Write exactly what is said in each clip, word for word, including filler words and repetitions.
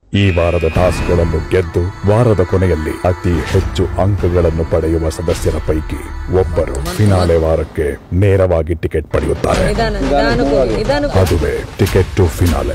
ಈ ವಾರದ ಟಾಸ್ಕ್ಗಳನ್ನು ಗೆದ್ದು ವಾರದ ಕೊನೆಯಲ್ಲಿ ಅತಿ ಹೆಚ್ಚು ಅಂಕಗಳನ್ನು ಪಡೆಯುವ ಸದಸ್ಯರ ಪೈಕಿ ಒಬ್ಬರು ಫಿನಾಲೆ ವಾರಕ್ಕೆ ನೇರವಾಗಿ ಟಿಕೆಟ್ ಪಡೆಯುತ್ತಾರೆ. ಅದುವೇ ಟಿಕೆಟ್ ಟು ಫಿನಾಲೆ.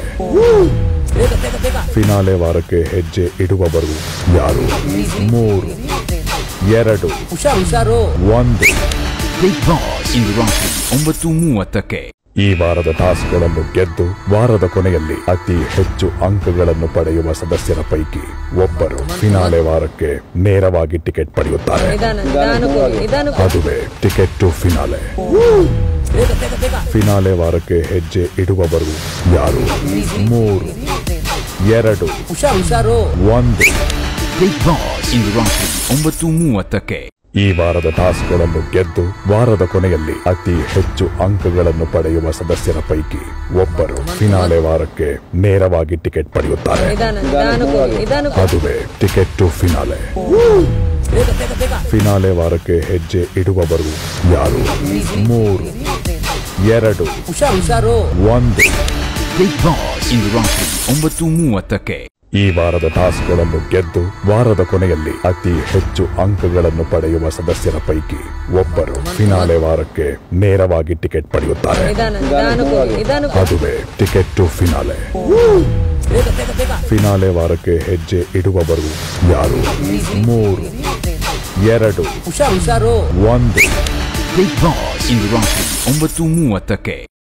ಫಿನಾಲೆ ವಾರಕ್ಕೆ ಹೆಜ್ಜೆ ಇಡುವವರು ಯಾರು? ಮೂರು, ಎರಡು, ಒಂದು. ಬಿಗ್ ಬಾಸ್ ಇಂದು ರಾತ್ರಿ ಒಂಬತ್ತು ಮೂವತ್ತಕ್ಕೆ. ಈ ವಾರದ ಟಾಸ್ಕ್ಗಳನ್ನು ಗೆದ್ದು ವಾರದ ಕೊನೆಯಲ್ಲಿ ಅತಿ ಹೆಚ್ಚು ಅಂಕಗಳನ್ನು ಪಡೆಯುವ ಸದಸ್ಯರ ಪೈಕಿ ಒಬ್ಬರು ಫಿನಾಲೆ ವಾರಕ್ಕೆ ನೇರವಾಗಿ ಟಿಕೆಟ್ ಪಡೆಯುತ್ತಾರೆ. ಅದುವೇ ಟಿಕೆಟ್ ಟು ಫಿನಾಲೆ. ಫಿನಾಲೆ ವಾರಕ್ಕೆ ಹೆಜ್ಜೆ ಇಡುವವರು ಯಾರು? ಮೂರು, ಎರಡು, ಒಂದು. ಬಿಗ್ ಬಾಸ್ ಇಂದು ರಾತ್ರಿ ಒಂಬತ್ತು ಮೂವತ್ತಕ್ಕೆ. ಈ ವಾರದ ಟಾಸ್ಕ್ಗಳನ್ನು ಗೆದ್ದು ವಾರದ ಕೊನೆಯಲ್ಲಿ ಅತಿ ಹೆಚ್ಚು ಅಂಕಗಳನ್ನು ಪಡೆಯುವ ಸದಸ್ಯರ ಪೈಕಿ ಒಬ್ಬರು ಫಿನಾಲೆ ವಾರಕ್ಕೆ ನೇರವಾಗಿ ಟಿಕೆಟ್ ಪಡೆಯುತ್ತಾರೆ. ಅದುವೇ ಟಿಕೆಟ್ ಟು ಫಿನಾಲೆ. ಫಿನಾಲೆ ವಾರಕ್ಕೆ ಹೆಜ್ಜೆ ಇಡುವವರು ಯಾರು? ಮೂರು, ಎರಡು, ಒಂದು. ಬಿಗ್ ಬಾಸ್ ಇಂದು ರಾತ್ರಿ ಒಂಬತ್ತು ಮೂವತ್ತಕ್ಕೆ. ಈ ವಾರದ ಟಾಸ್ಕ್ಗಳನ್ನು ಗೆದ್ದು ವಾರದ ಕೊನೆಯಲ್ಲಿ ಅತಿ ಹೆಚ್ಚು ಅಂಕಗಳನ್ನು ಪಡೆಯುವ ಸದಸ್ಯರ ಪೈಕಿ ಒಬ್ಬರು ಫಿನಾಲೆ ವಾರಕ್ಕೆ ನೇರವಾಗಿ ಟಿಕೆಟ್ ಪಡೆಯುತ್ತಾರೆ. ಅದುವೇ ಟಿಕೆಟ್ ಟು ಫಿನಾಲೆ. ಫಿನಾಲೆ ವಾರಕ್ಕೆ ಹೆಜ್ಜೆ ಇಡುವವರು ಯಾರು? ಮೂರು, ಎರಡು, ಒಂದು. ಬಿಗ್ ಬಾಸ್ ಇಂದು ರಾತ್ರಿ ಒಂಬತ್ತು ಮೂವತ್ತಕ್ಕೆ.